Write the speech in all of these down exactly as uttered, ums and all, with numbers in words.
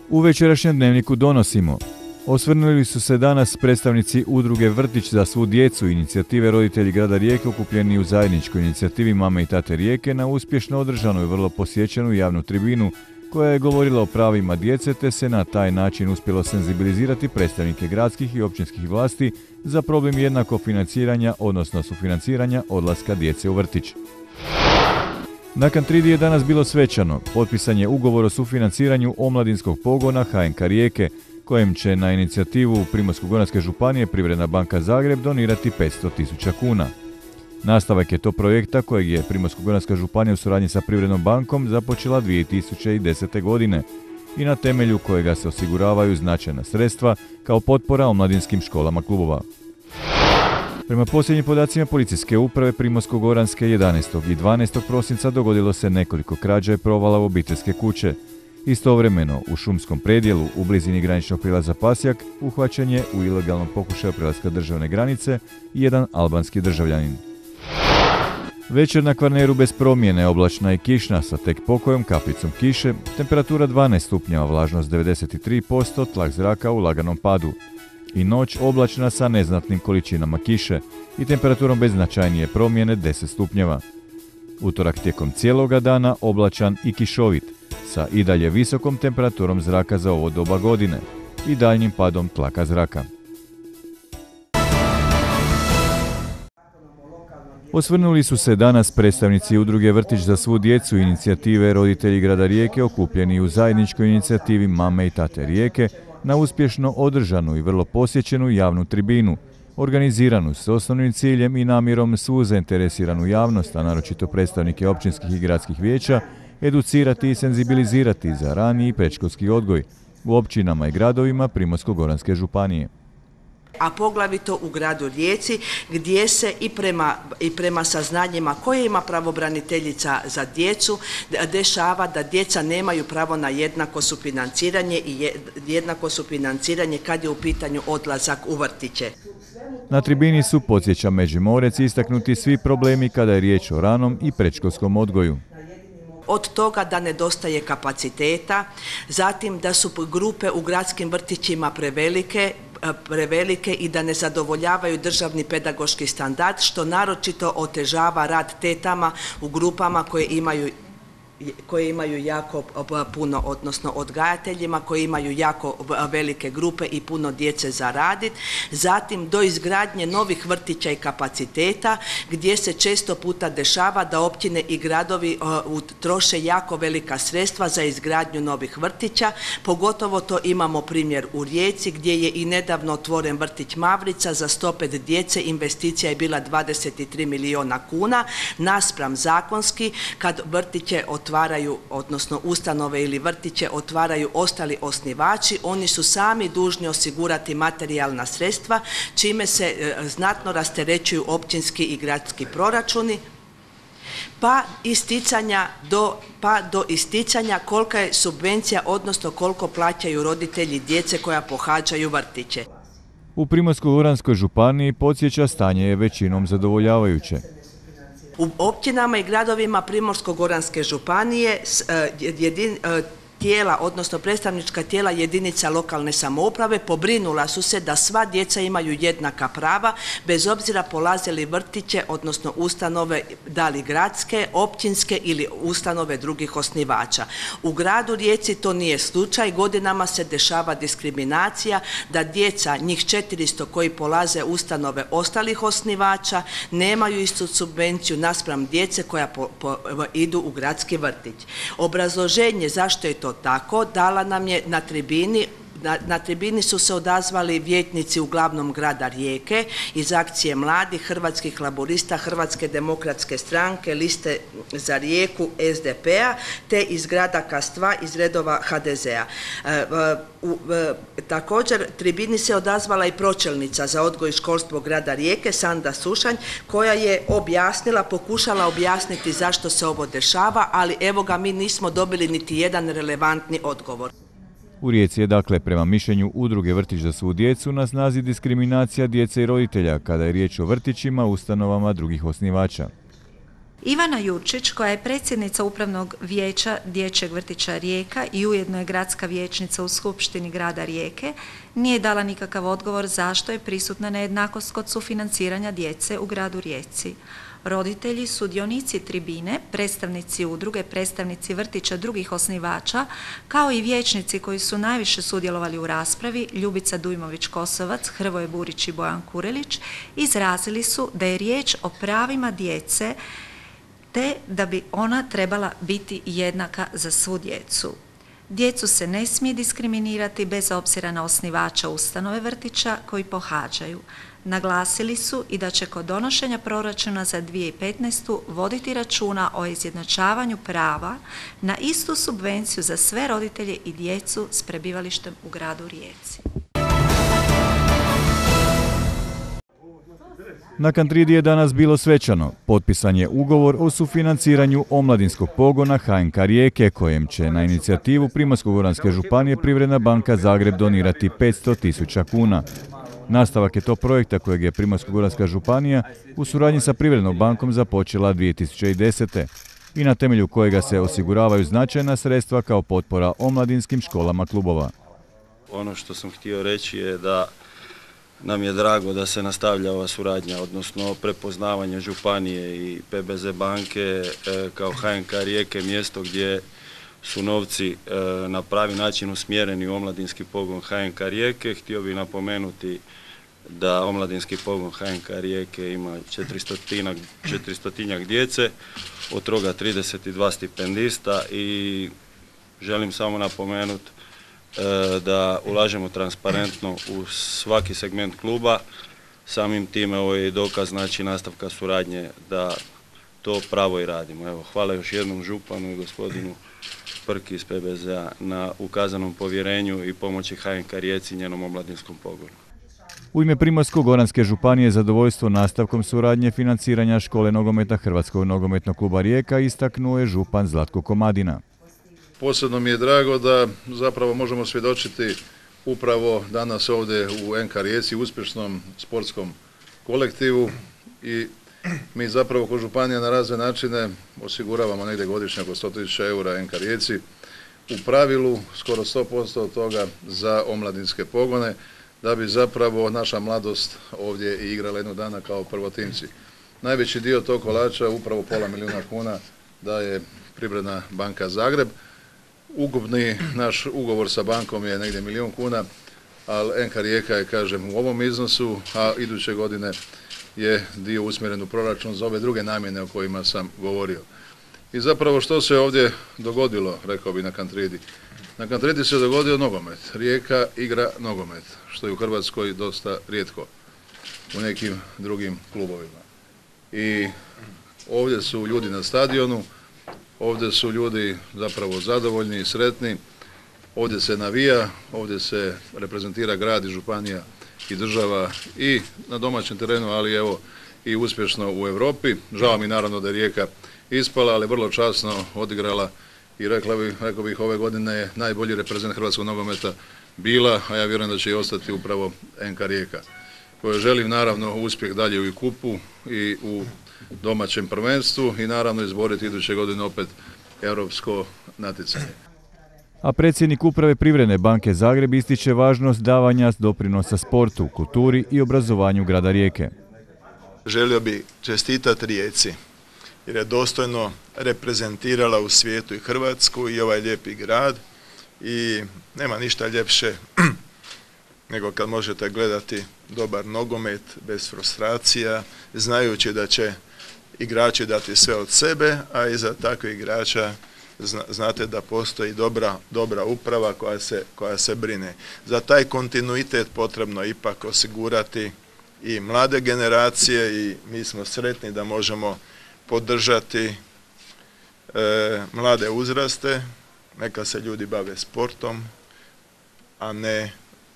U večerašnjem dnevniku donosimo. Osvrnuli su se danas predstavnici udruge Vrtić za svu djecu i inicijative Roditelji grada Rijeke okupljeni u zajedničkoj inicijativi Mame i tate Rijeke na uspješno održanu i vrlo posjećenu javnu tribinu koja je govorila o pravima djece te se na taj način uspjelo senzibilizirati predstavnike gradskih i općinskih vlasti za problem jednako financiranja, odnosno sufinanciranja odlaska djece u vrtić. Na Kantridi je danas bilo svečano. Potpisan je ugovor o sufinanciranju omladinskog pogona H N K Rijeke, kojem će na inicijativu Primorsko-goranske županije Privredna banka Zagreb donirati petsto tisuća kuna. Nastavak je to projekta kojeg je Primorsko-goranska županija u suradnji sa Privrednom bankom započela dvije tisuće desete. godine i na temelju kojega se osiguravaju značajna sredstva kao potpora omladinskim školama klubova. Prema posljednjim podacima policijske uprave Primorsko-goranske jedanaestog i dvanaestog prosinca dogodilo se nekoliko krađa i provala u obiteljske kuće. Istovremeno, u šumskom predjelu u blizini graničnog prijelaza Pasjak uhvaćen je u ilegalnom pokušaju prelaska državne granice jedan albanski državljanin. Večer na Kvarneru bez promjene, oblačna i kišna sa tek pokojom kapljicom kiše, temperatura dvanaest stupnjeva, vlažnost devedeset tri posto, tlak zraka u laganom padu. I noć oblačna sa neznatnim količinama kiše i temperaturom bez značajnije promjene deset stupnjeva. Utorak tijekom cijeloga dana oblačan i kišovit, sa i dalje visokom temperaturom zraka za ovo doba godine i daljnjim padom tlaka zraka. Osvrnuli su se danas predstavnici udruge Vrtić za svu djecu i inicijative Roditelji grada Rijeke okupljeni u zajedničkoj inicijativi Mame i tate Rijeke na uspješno održanu i vrlo posjećenu javnu tribinu, organiziranu s osnovnim ciljem i namjerom svu zainteresiranu javnost, a naročito predstavnike općinskih i gradskih vijeća, educirati i senzibilizirati za rani i predškolski odgoj u općinama i gradovima Primorsko-goranske županije. A poglavito u gradu Rijeci gdje se i prema, i prema saznanjima koje ima pravobraniteljica za djecu dešava da djeca nemaju pravo na jednako sufinanciranje i jednako sufinanciranje kad je u pitanju odlazak u vrtiće. Na tribini su, podsjeća Međimorec, istaknuti svi problemi kada je riječ o ranom i predškolskom odgoju. Od toga da nedostaje kapaciteta, zatim da su grupe u gradskim vrtićima prevelike, prevelike i da ne zadovoljavaju državni pedagoški standard, što naročito otežava rad tetama u grupama koje imaju koje imaju jako puno, odnosno odgajateljima koji imaju jako velike grupe i puno djece za radit. Zatim do izgradnje novih vrtića i kapaciteta gdje se često puta dešava da općine i gradovi uh, troše jako velika sredstva za izgradnju novih vrtića. Pogotovo to imamo primjer u Rijeci gdje je i nedavno otvoren vrtić Mavrica za sto pet djece, investicija je bila dvadeset tri milijuna kuna, naspram zakonski kad vrtiće otvaraju, odnosno ustanove ili vrtiće otvaraju ostali osnivači, oni su sami dužni osigurati materijalna sredstva, čime se e, znatno rasterećuju općinski i gradski proračuni, pa isticanja do, pa do isticanja kolika je subvencija, odnosno koliko plaćaju roditelji djece koja pohađaju vrtiće. U Primorsko-goranskoj županiji, podsjeća, stanje je većinom zadovoljavajuće. U općinama i gradovima Primorsko-goranske županije jedin, tijela, odnosno predstavnička tijela jedinica lokalne samouprave pobrinula su se da sva djeca imaju jednaka prava, bez obzira polaze li vrtiće, odnosno ustanove, da li gradske, općinske ili ustanove drugih osnivača. U gradu Rijeci to nije slučaj, godinama se dešava diskriminacija da djeca, njih četiristo koji polaze ustanove ostalih osnivača, nemaju istu subvenciju naspram djece koja po, po, idu u gradski vrtić. Obrazloženje zašto je to tako dala nam je na tribini. Na, na tribini su se odazvali vijećnici uglavnom grada Rijeke iz akcije mladih, Hrvatskih laburista, Hrvatske demokratske stranke, Liste za Rijeku, S D P-a, te iz grada Kastva iz redova H D Z-a. E, e, također tribini se odazvala i pročelnica za odgoj i školstvo grada Rijeke, Sanda Sušanj, koja je objasnila, pokušala objasniti zašto se ovo dešava, ali evo ga, mi nismo dobili niti jedan relevantni odgovor. U Rijeci je dakle prema mišljenju udruge Vrtić za svu djecu na snazi diskriminacija djece i roditelja kada je riječ o vrtićima, ustanovama drugih osnivača. Ivana Jurčić, koja je predsjednica Upravnog vijeća Dječjeg vrtića Rijeka i ujedno je gradska vijećnica u Skupštini grada Rijeke, nije dala nikakav odgovor zašto je prisutna nejednakost kod sufinanciranja djece u gradu Rijeci. Roditelji, sudionici tribine, predstavnici udruge, predstavnici vrtića drugih osnivača, kao i vijećnici koji su najviše sudjelovali u raspravi, Ljubica Dujmović-Kosovac, Hrvoje Burić i Bojan Kurelić, izrazili su da je riječ o pravima djece te da bi ona trebala biti jednaka za svu djecu. Djecu se ne smije diskriminirati bez obzira na osnivača ustanove vrtića koji pohađaju. Naglasili su i da će kod donošenja proračuna za dvije tisuće petnaestu. voditi računa o izjednačavanju prava na istu subvenciju za sve roditelje i djecu s prebivalištem u gradu Rijeci. Na Kantridi je danas bilo svečano. Potpisan je ugovor o sufinanciranju omladinskog pogona H N K Rijeke, kojem će na inicijativu Primorsko-goranske županije Privredna banka Zagreb donirati petsto tisuća kuna. Nastavak je to projekta kojeg je Primorsko-goranska županija u suradnji sa Privrednom bankom započela dvije tisuće desete. i na temelju kojega se osiguravaju značajna sredstva kao potpora omladinskim školama klubova. Ono što sam htio reći je da nam je drago da se nastavlja ova suradnja, odnosno prepoznavanje županije i P B Z banke kao H N K Rijeke, mjesto gdje su novci na pravi način usmjereni u omladinski pogon H N K Rijeke. Htio bih napomenuti da omladinski pogon H N K Rijeke ima četiristotinjak djece, od toga trideset dva stipendista, i želim samo napomenuti da ulažemo transparentno u svaki segment kluba. Samim time ovo je i dokaz, znači, nastavka suradnje da to pravo i radimo. Evo, hvala još jednom županu i gospodinu Prki iz P B Z-a na ukazanom povjerenju i pomoći H N K Rijeci i njenom omladinskom pogonu. U ime Primorsko-goranske županije zadovoljstvo nastavkom suradnje financiranja škole nogometa Hrvatskog nogometnog kluba Rijeka istaknuo je župan Zlatko Komadina. Posebno mi je drago da zapravo možemo svjedočiti upravo danas ovdje u N K Rijeci, uspješnom sportskom kolektivu, i mi zapravo kao županija na razne načine osiguravamo negdje godišnje oko sto tisuća eura N K Rijeci, u pravilu skoro sto posto od toga za omladinske pogone, da bi zapravo naša mladost ovdje i igrala jednog dana kao prvotimci. Najveći dio tog kolača, upravo pola milijuna kuna, daje Privredna banka Zagreb. Ukupni naš ugovor sa bankom je negdje milijun kuna, ali N K Rijeka je, kažem, u ovom iznosu, a iduće godine je dio usmjeren u proračun za ove druge namjene o kojima sam govorio. I zapravo što se ovdje dogodilo, rekao bi na Kantridi? Na Kantridi se dogodio nogomet. Rijeka igra nogomet, što je u Hrvatskoj dosta rijetko u nekim drugim klubovima. I ovdje su ljudi na stadionu, ovdje su ljudi zapravo zadovoljni i sretni, ovdje se navija, ovdje se reprezentira grad i županija i država i na domaćem terenu, ali evo i uspješno u Europi. Žao mi naravno da je Rijeka ispala, ali vrlo časno odigrala i rekla bih, rekao bih ove godine je najbolji reprezent hrvatskog nogometa bila, a ja vjerujem da će i ostati upravo N K Rijeka, kojoj želim naravno uspjeh dalje i u kupu i u domaćem prvenstvu i naravno izboriti iduće godine opet europsko natjecanje. A predsjednik uprave Privredne banke Zagreb ističe važnost davanja doprinosa sportu, kulturi i obrazovanju grada Rijeke. Želio bih čestitati Rijeci jer je dostojno reprezentirala u svijetu i Hrvatsku i ovaj lijepi grad, i nema ništa ljepše nego kad možete gledati dobar nogomet bez frustracija, znajući da će igrači dati sve od sebe, a iza takvih igrača znate da postoji dobra, dobra uprava koja se, koja se brine. Za taj kontinuitet potrebno ipak osigurati i mlade generacije, i mi smo sretni da možemo podržati e, mlade uzraste, neka se ljudi bave sportom, a ne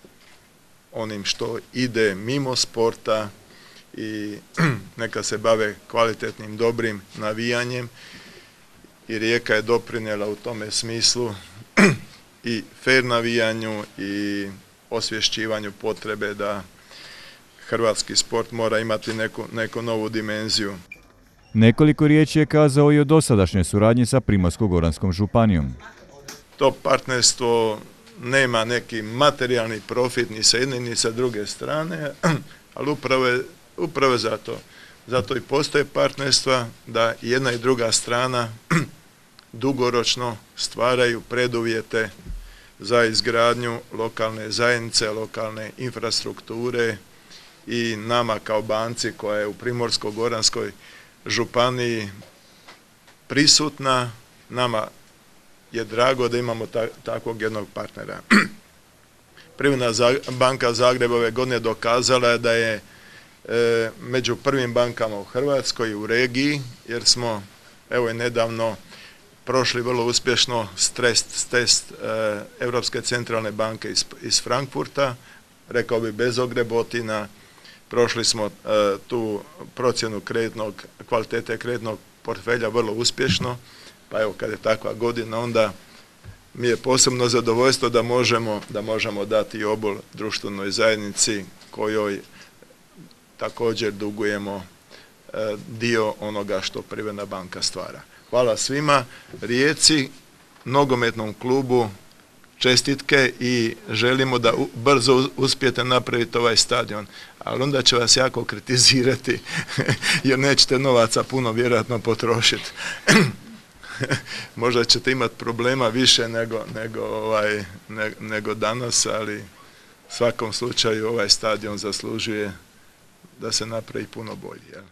onim što ide mimo sporta, i neka se bave kvalitetnim, dobrim navijanjem, i Rijeka je doprinijela u tome smislu i fer navijanju i osvješćivanju potrebe da hrvatski sport mora imati neku, neku novu dimenziju. Nekoliko riječi je kazao i o dosadašnjoj suradnji sa Primorsko-goranskom županijom. To partnerstvo nema neki materijalni profit ni sa jedne ni sa druge strane, ali upravo je, upravo je zato. Zato i postoje partnerstva da jedna i druga strana dugoročno stvaraju preduvjete za izgradnju lokalne zajednice, lokalne infrastrukture i nama kao banci koja je u Primorsko-goranskoj županiji prisutna, nama je drago da imamo ta, takvog jednog partnera. Privredna banka Zagreb ove godine dokazala je da je e, među prvim bankama u Hrvatskoj u regiji, jer smo evo i nedavno prošli vrlo uspješno stres test e, Europske centralne banke iz, iz Frankfurta, rekao bi bez ogrebotina. Prošli smo e, tu procjenu kreditnog, kvalitete kreditnog portfelja vrlo uspješno, pa evo kad je takva godina onda mi je posebno zadovoljstvo da možemo, da možemo dati obol društvenoj zajednici kojoj također dugujemo e, dio onoga što Privredna banka stvara. Hvala svima, Rijeci, nogometnom klubu, čestitke i želimo da brzo uspijete napraviti ovaj stadion, ali onda će vas jako kritizirati jer nećete novaca puno vjerojatno potrošiti. Možda ćete imati problema više nego, nego, ovaj, ne, nego danas, ali u svakom slučaju ovaj stadion zaslužuje da se napravi puno bolji. Jel?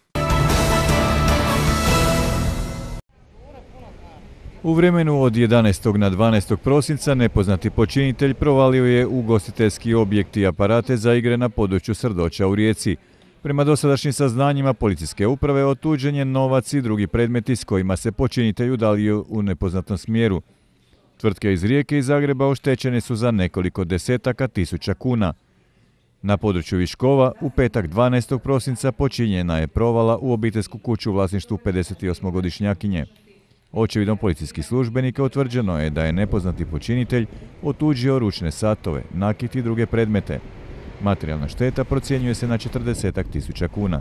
U vremenu od jedanaestog na dvanaestog prosinca nepoznati počinitelj provalio je u ugostiteljski objekt i aparate za igre na području Srdoća u Rijeci. Prema dosadašnjim saznanjima policijske uprave otuđen je novac i drugi predmeti s kojima se počinitelj udalio u nepoznatom smjeru. Tvrtke iz Rijeke i Zagreba oštećene su za nekoliko desetaka tisuća kuna. Na području Viškova u petak dvanaestog prosinca počinjena je provala u obiteljsku kuću u vlasništvu pedesetosmogodišnjakinje. Očevidom policijskih službenika utvrđeno je da je nepoznati počinitelj otuđio ručne satove, nakit i druge predmete. Materijalna šteta procjenjuje se na četrdesetak tisuća kuna.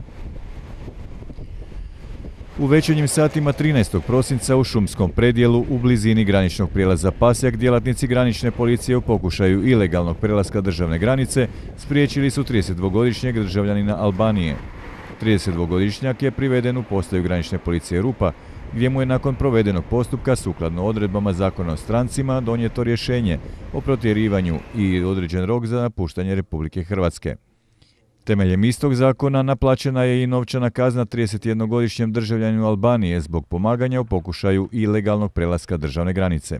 U večernjim satima trinaestog prosinca u šumskom predjelu u blizini graničnog prijelaza Pasjak djelatnici granične policije u pokušaju ilegalnog prelaska državne granice spriječili su tridesetdvogodišnjeg državljanina Albanije. tridesetdvogodišnjak je priveden u postaju granične policije Rupa, gdje mu je nakon provedenog postupka sukladno odredbama Zakona o strancima donijeto rješenje o protjerivanju i određen rok za napuštanje Republike Hrvatske. Temeljem istog zakona naplaćena je i novčana kazna tridesetjednogodišnjem državljaninu Albanije zbog pomaganja u pokušaju ilegalnog prelaska državne granice.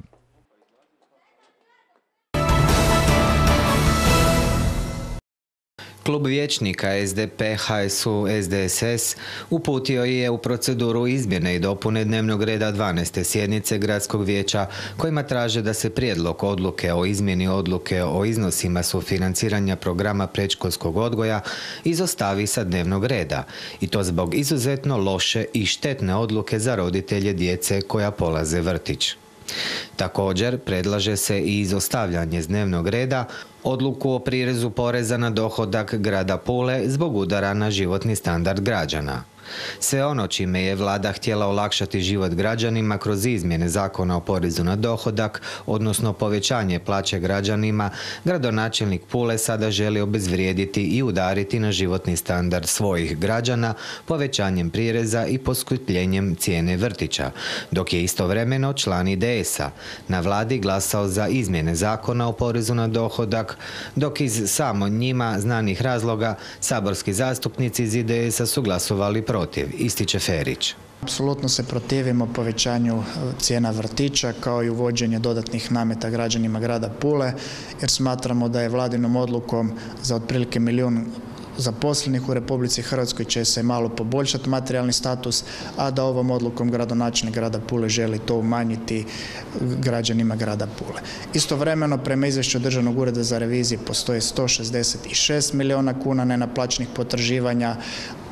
Klub vijećnika S D P, H S U, S D S S uputio je u proceduru izmjene i dopune dnevnog reda dvanaeste sjednice Gradskog vijeća kojima traže da se prijedlog odluke o izmjeni odluke o iznosima sufinanciranja programa predškolskog odgoja izostavi sa dnevnog reda i to zbog izuzetno loše i štetne odluke za roditelje djece koja polaze vrtić. Također predlaže se i izostavljanje s dnevnog reda odluku o prirezu poreza na dohodak grada Pule zbog udara na životni standard građana. Sve ono čime je vlada htjela olakšati život građanima kroz izmjene zakona o porezu na dohodak, odnosno povećanje plaće građanima, gradonačelnik Pule sada želi obezvrijediti i udariti na životni standard svojih građana povećanjem prireza i poskupljenjem cijene vrtića, dok je istovremeno član I D S-a na vladi glasao za izmjene zakona o porezu na dohodak, dok iz samo njima znanih razloga saborski zastupnici iz I D S-a su glasovali protiv. protiv, ističe Ferić. Apsolutno se protivimo povećanju cijena vrtića kao i uvođenje dodatnih nameta građanima grada Pule, jer smatramo da je vladinom odlukom za otprilike milijun zaposlenih u Republici Hrvatskoj će se malo poboljšati materijalni status, a da ovom odlukom gradonačelnik grada Pule želi to umanjiti građanima grada Pule. Istovremeno, prema izvješću Državnog ureda za reviziju postoje sto šezdeset šest milijuna kuna nenaplaćenih potraživanja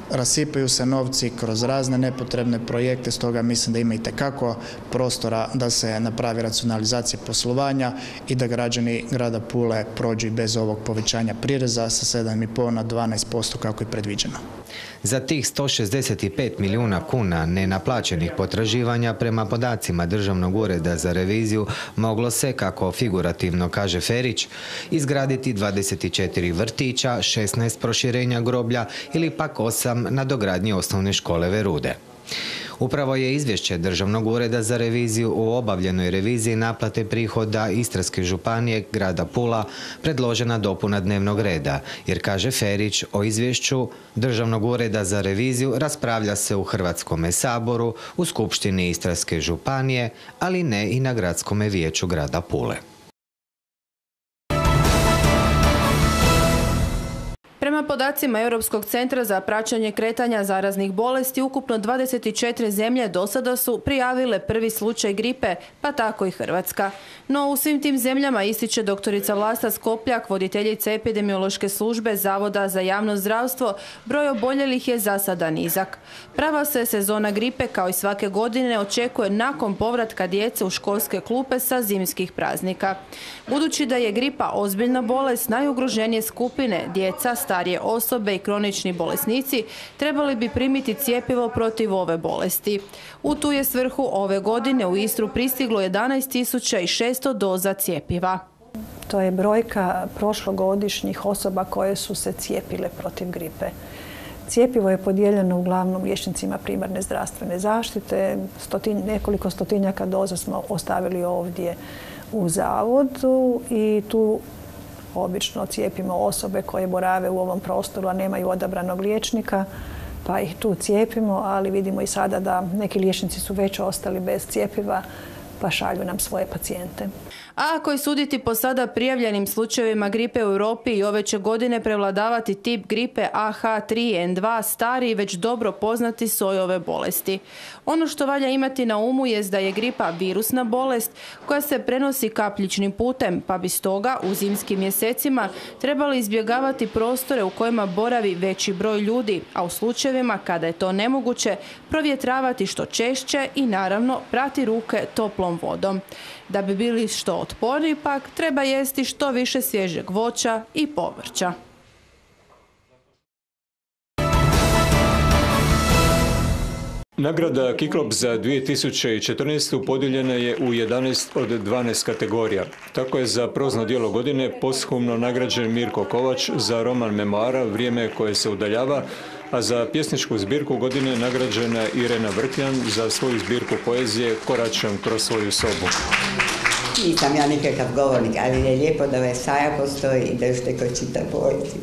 rasipaju se novci kroz razne nepotrebne projekte, stoga mislim da ima itekako prostora da se napravi racionalizacija poslovanja i da građani grada Pule prođu bez ovog povećanja prireza sa sedam i pol na dvanaest posto kako je predviđeno. Za tih sto šezdeset pet milijuna kuna nenaplaćenih potraživanja prema podacima Državnog ureda za reviziju moglo se, kako figurativno kaže Ferić, izgraditi dvadeset četiri vrtića, šesnaest proširenja groblja ili pak osam nadogradnji osnovne škole Verude. Upravo je izvješće Državnog ureda za reviziju u obavljenoj reviziji naplate prihoda Istarske županije grada Pula predložena dopuna dnevnog reda, jer, kaže Ferić, o izvješću Državnog ureda za reviziju raspravlja se u Hrvatskome saboru, u Skupštini Istarske županije, ali ne i na Gradskome vijeću grada Pule. Prema podacima Europskog centra za praćenje kretanja zaraznih bolesti, ukupno dvadeset četiri zemlje do sada su prijavile prvi slučaj gripe, pa tako i Hrvatska. No u svim tim zemljama, ističe doktorica Vlasta Skopljak, voditeljica epidemiološke službe Zavoda za javno zdravstvo, broj oboljelih je za sada nizak. Prava se sezona gripe, kao i svake godine, očekuje nakon povratka djece u školske klupe sa zimskih praznika. Budući da je gripa ozbiljna bolest, najugroženije skupine, djeca, starije osobe i kronični bolesnici, trebali bi primiti cjepivo protiv ove bolesti. U tu je svrhu ove godine u Istru pristiglo jedanaest tisuća šesto doza cjepiva. To je brojka prošlogodišnjih osoba koje su se cijepile protiv gripe. Cijepivo je podijeljeno uglavnom liječnicima primarne zdravstvene zaštite. Stotin, nekoliko stotinjaka doza smo ostavili ovdje u zavodu i tu obično cijepimo osobe koje borave u ovom prostoru, a nemaju odabranog liječnika, pa ih tu cijepimo, ali vidimo i sada da neki liječnici su već ostali bez cjepiva, pa šalju nam svoje pacijente. A ako je suditi po sada prijavljenim slučajevima gripe u Europi, i ove će godine prevladavati tip gripe A H tri N dva, stari i već dobro poznati soj ove bolesti. Ono što valja imati na umu jest da je gripa virusna bolest koja se prenosi kapljičnim putem, pa bi stoga u zimskim mjesecima trebali izbjegavati prostore u kojima boravi veći broj ljudi, a u slučajevima kada je to nemoguće, provjetravati što češće i naravno prati ruke toplom vodom. Da bi bili što otporniji pak, treba jesti što više svježeg voća i povrća. Nagrada Kiklop za dvije tisuće četrnaestu podijeljena je u jedanaest od dvanaest kategorija. Tako je za prozno djelo godine posthumno nagrađen Mirko Kovač za roman memoara Vrijeme koje se udaljava, a za pjesničku zbirku godine nagrađena Irena Vrkljan za svoju zbirku poezije Koračem kroz svoju sobu. Nisam ja nikakav govornik, ali je lijepo da ovaj Saja postoji i da još neko čita poeziju.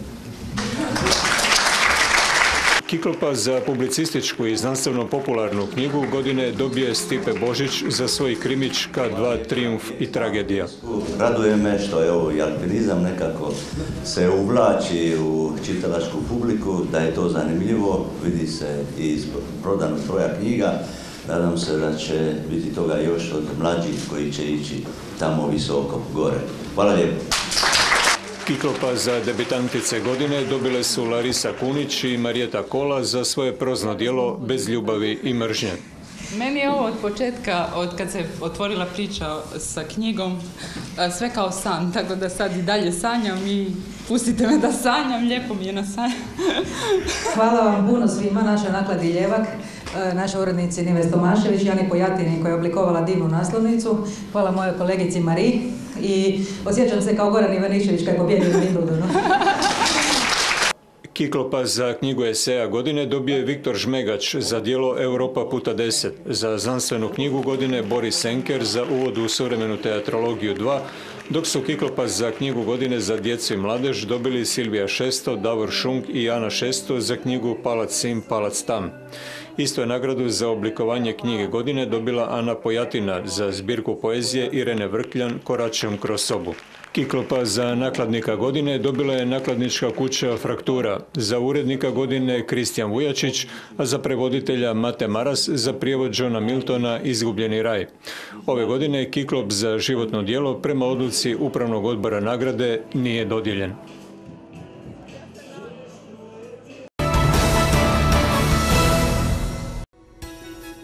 Kiklopa za publicističku i znanstveno-popularnu knjigu godine dobije Stipe Božić za svoj krimić K dva Trijumf i tragedija. Raduje me što je ovo i alpinizam nekako se uvlači u čitalačku publiku, da je to zanimljivo, vidi se iz prodanog broja knjiga. Nadam se da će biti toga još od mlađih koji će ići tamo visoko gore. Hvala lijepo. Kiklopa za debitantice godine dobile su Larisa Kunić i Marijeta Kola za svoje prozno djelo Bez ljubavi i mržnje. Meni je ovo od početka, od kad se otvorila priča sa knjigom, sve kao san, tako da sad i dalje sanjam i pustite me da sanjam, lijepo mi je na sanju. Hvala vam puno svima, našoj nakladi Ljevak, našoj urednici Nives Tomašević, Jani Pojatini koja je oblikovala divnu naslovnicu. Hvala mojoj kolegici Mariji i osjećam se kao Goran Ivanišević kad je pobjedio u Wimbledonu. Kiklopa za knjigu eseja godine dobije Viktor Žmegač za djelo Europa puta deset, za znanstvenu knjigu godine Boris Senker za uvod u suvremenu teatrologiju dva, dok su Kiklopa za knjigu godine za djecu i mladež dobili Silvija Šesto, Davor Šunk i Ana Šesto za knjigu Palac Sim, Palac Tam. Isto je nagradu za oblikovanje knjige godine dobila Ana Pojatina za zbirku poezije Irene Vrkljan Koračem kroz sobu. Kiklopa za nakladnika godine dobila je nakladnička kuća Fraktura, za urednika godine Kristijan Vujačić, a za prevoditelja Mate Maras za prijevod Johna Miltona Izgubljeni raj. Ove godine Kiklop za životno djelo prema odluci Upravnog odbora nagrade nije dodijeljen.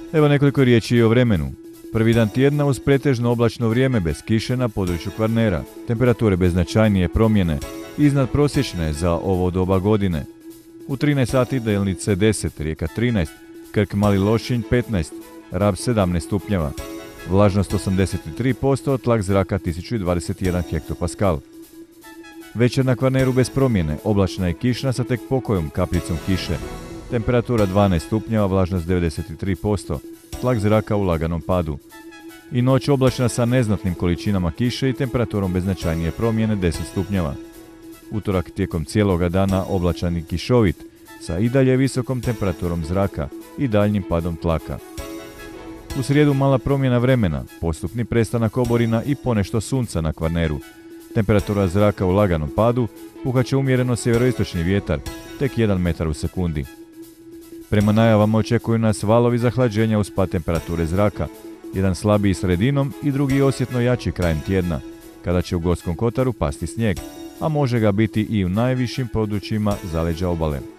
Evo nekoliko riječi i o vremenu. Prvi dan tjedna uz pretežno oblačno vrijeme bez kiše na području Kvarnera. Temperature bez značajnije promjene, iznad prosječne za ovo doba godine. U trinaest sati Delnice deset, Rijeka trinaest, Krk Mali Lošinj petnaest, Rab sedamnaest stupnjeva. Vlažnost osamdeset tri posto, tlak zraka tisuću dvadeset jedan hektopaskal. Večer na Kvarneru bez promjene, oblačna i kišna sa tek pokojom kapljicom kiše. Temperatura dvanaest stupnjeva, vlažnost devedeset tri posto, tlak zraka u laganom padu. I noć oblačna sa neznatnim količinama kiše i temperaturom bez značajnije promjene deset stupnjeva. Utorak tijekom cijeloga dana oblačan i kišovit, sa i dalje visokom temperaturom zraka i daljnjim padom tlaka. U srijedu mala promjena vremena, postupni prestanak oborina i ponešto sunca na Kvarneru. Temperatura zraka u laganom padu, puhat će umjereno sjeveroistočni vjetar, tek jedan metar u sekundi. Prema najavama očekuju nas valovi zahlađenja uz pad temperature zraka, jedan slabiji sredinom i drugi osjetno jači krajem tjedna, kada će u Gorskom kotaru pasti snijeg, a može ga biti i u najvišim područjima zaleđa obale.